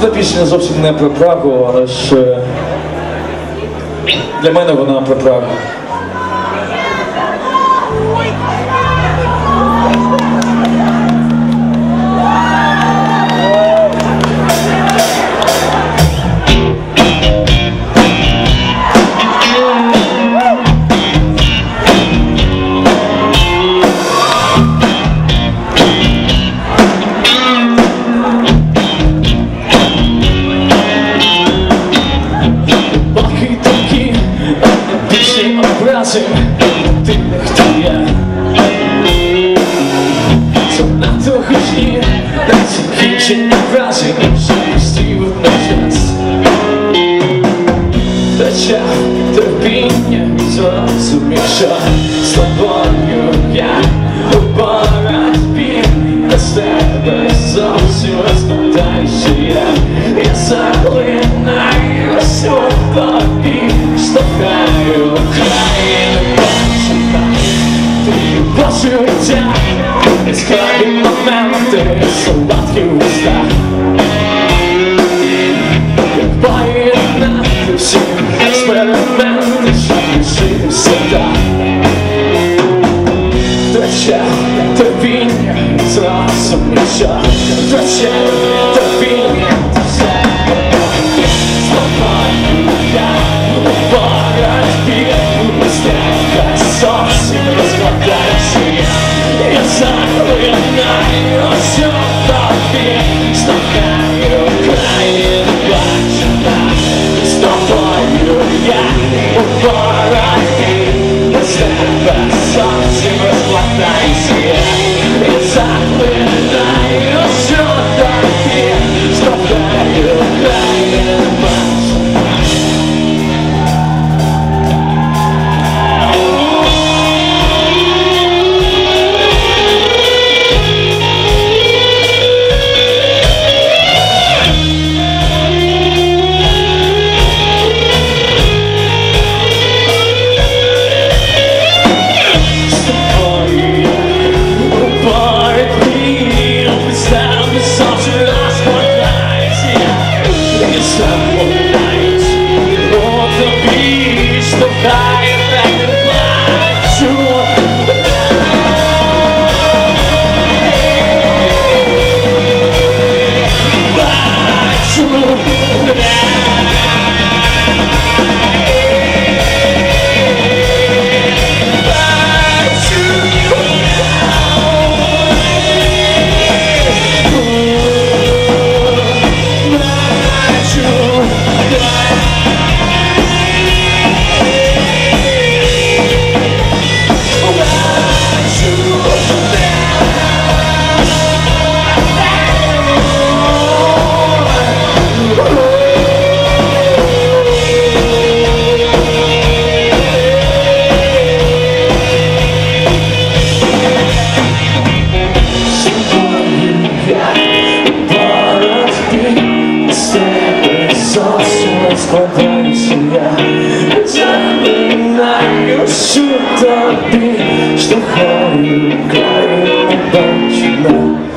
Наступна пісня зовсім не про Прагу, але ж для мене вона про Прагу. Ти не хто я, занадто гучні, та закінчення фрази вже пустів на час. Втрачав терпіння, зрозумів, що з тобою я у боротьбі, без тебе зовсім розкладаюся я заглинаюсь у тобі, штовхаю країни. Життя, яскраві моменти, солодкі в устах, як поєднати всі експерименти, щоб лишитися так. Втрачав терпіння, зрозумів, що втрачав терпіння, все з тобою я у боротьбі, без тебе зовсім розкладаюся. Я заглинаюсь у тобі, штовхаю країни бачення. З тобою я у боротьбі, без тебе зовсім розкладаюся. Я заглинаюсь у тобі, штовхаю країни бачення. Складаюся я, заглинаюсь у тобі, штовхаю країни бачення.